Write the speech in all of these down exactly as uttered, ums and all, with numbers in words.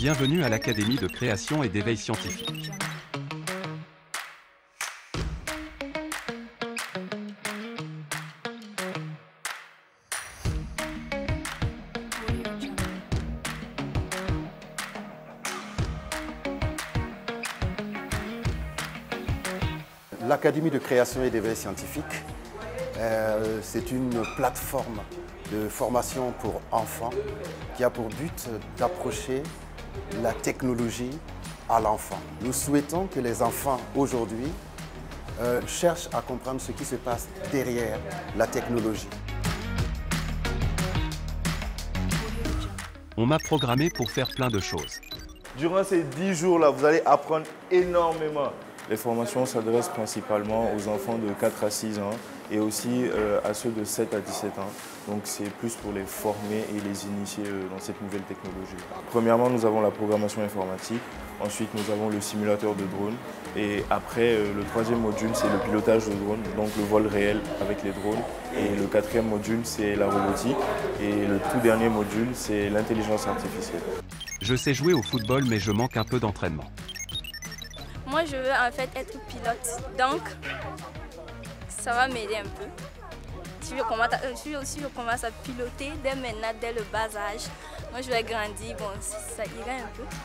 Bienvenue à l'Académie de création et d'éveil scientifique. L'Académie de création et d'éveil scientifique, euh, c'est une plateforme de formation pour enfants qui a pour but d'approcher la technologie à l'enfant. Nous souhaitons que les enfants aujourd'hui euh, cherchent à comprendre ce qui se passe derrière la technologie. On m'a programmé pour faire plein de choses. Durant ces dix jours-là, vous allez apprendre énormément. Les formations s'adressent principalement aux enfants de quatre à six ans et aussi euh, à ceux de sept à dix-sept ans. Donc c'est plus pour les former et les initier euh, dans cette nouvelle technologie. Premièrement, nous avons la programmation informatique. Ensuite, nous avons le simulateur de drone. Et après, euh, le troisième module, c'est le pilotage de drone, donc le vol réel avec les drones. Et le quatrième module, c'est la robotique. Et le tout dernier module, c'est l'intelligence artificielle. Je sais jouer au football, mais je manque un peu d'entraînement. Moi, je veux en fait être pilote, donc ça va m'aider un peu. Si je, commence à, si je commence à piloter dès maintenant, dès le bas âge, moi je vais grandir, bon, ça irait un peu.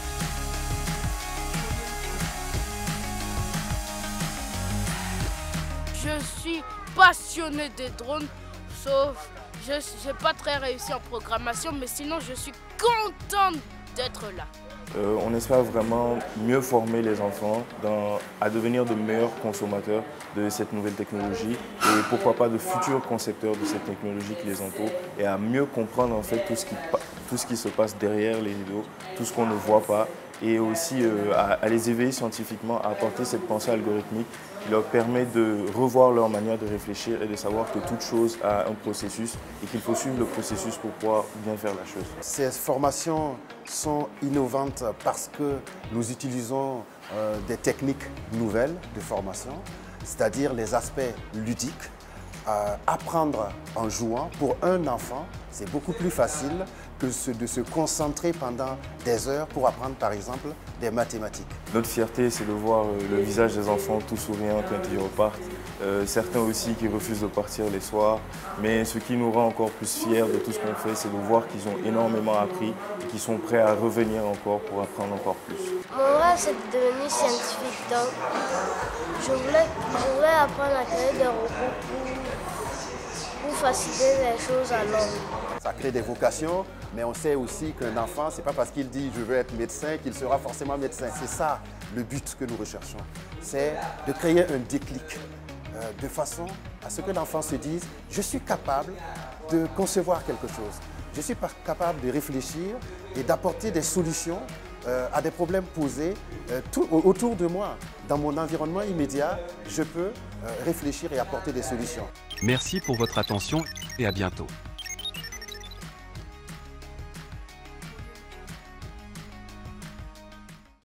Je suis passionnée de drones, sauf je n'ai pas très réussi en programmation, mais sinon je suis contente d'être là. Euh, on espère vraiment mieux former les enfants dans, à devenir de meilleurs consommateurs de cette nouvelle technologie et pourquoi pas de futurs concepteurs de cette technologie qui les entoure et à mieux comprendre en fait tout ce qui, tout ce qui se passe derrière les vidéos, tout ce qu'on ne voit pas et aussi euh, à, à les éveiller scientifiquement, à apporter cette pensée algorithmique qui leur permet de revoir leur manière de réfléchir et de savoir que toute chose a un processus et qu'il faut suivre le processus pour pouvoir bien faire la chose. Ces formations sont innovantes parce que nous utilisons euh, des techniques nouvelles de formation, c'est-à-dire les aspects ludiques. Euh, apprendre en jouant, pour un enfant, c'est beaucoup plus facile que ce, de se concentrer pendant des heures pour apprendre par exemple des mathématiques. Notre fierté, c'est de voir le visage des enfants tout souriants quand ils repartent. Euh, certains aussi qui refusent de partir les soirs. Mais ce qui nous rend encore plus fiers de tout ce qu'on fait, c'est de voir qu'ils ont énormément appris et qu'ils sont prêts à revenir encore pour apprendre encore plus. Mon rêve, c'est de devenir scientifique. Donc, je voulais, je voulais apprendre à créer des robots pour, pour faciliter les choses à l'homme. Ça crée des vocations, mais on sait aussi qu'un enfant, ce n'est pas parce qu'il dit « je veux être médecin » qu'il sera forcément médecin. C'est ça le but que nous recherchons, c'est de créer un déclic euh, de façon à ce que l'enfant se dise « je suis capable de concevoir quelque chose, je suis capable de réfléchir et d'apporter des solutions euh, à des problèmes posés euh, tout, autour de moi. Dans mon environnement immédiat, je peux euh, réfléchir et apporter des solutions. » Merci pour votre attention et à bientôt.